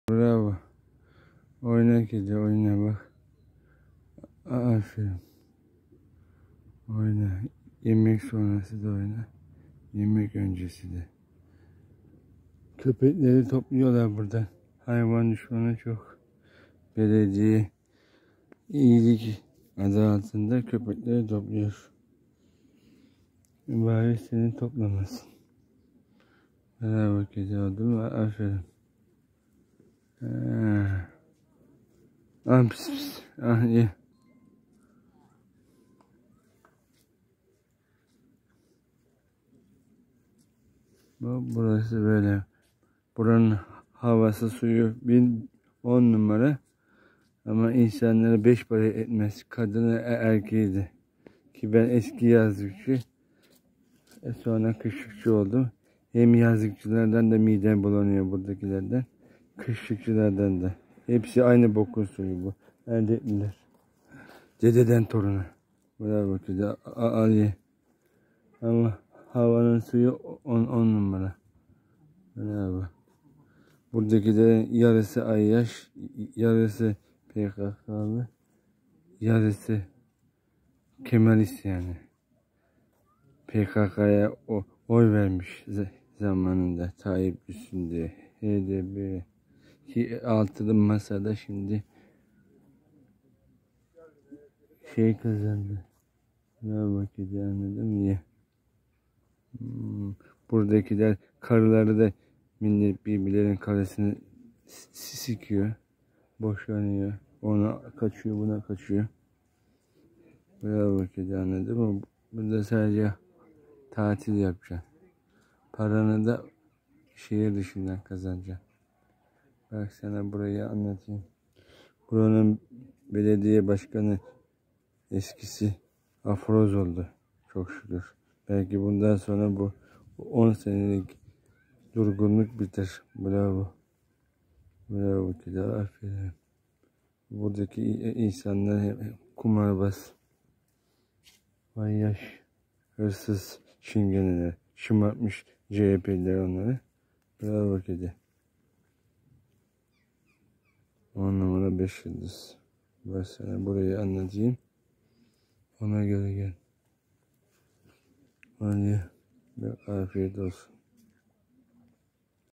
Bravo. Oyna kedi, oyna bak. Aferin. Oyna. Yemek sonrası da oyna. Yemek öncesi de. Köpekleri topluyorlar buradan. Hayvan düşmanı çok. Belediye iyilik adı altında köpekleri topluyor. Bari seni toplamasın. Bravo kedi oldu mu? Aferin. Ah pis pis. Ah iyi. Burası böyle. Buranın havası suyu 10 numara. Ama insanları 5 para etmez. Kadını erkeği de. Ki ben eski yazlıkçı. Sonra kışlıkçı oldum. Hem yazlıkçılardan da midem bulanıyor buradakilerden. Kışlıkçılardan da. Hepsi aynı bokun suyu bu. Erdekliler. Dededen toruna. Bravo kedi. Al ye. Ama havanın suyu 10 numara. Bravo. Buradakilerin yarısı Ayyaş, yarısı PKK'lı, yarısı Kemalist yani. PKK'ya oy vermiş zamanında Tayyip üstünde. HDP ki altılı masada şimdi kazandı. Bravo kedi, anladın mı ya? Buradakiler karıları da millet birbirlerinin karısını sikiyor. Boşanıyor. Ona kaçıyor, buna kaçıyor. Bravo kedi, anladın mı? Burada sadece tatil yapacaksın. Paranı da şehir dışından kazanacaksın. Bak sana burayı anlatayım. Buranın belediye başkanı eskisi afroz oldu. Çok şükür. Belki bundan sonra bu 10 senelik durgunluk biter. Bravo. Bravo kedi, aferin. Buradaki insanlar hep kumarbaz, manyaş, hırsız, çingeneler, şımartmış CHP'liler onları. Bravo kedi. 10 numara 5 yıldız. Ben sana burayı anlatayım. Ona göre gel. Hadi afiyet olsun.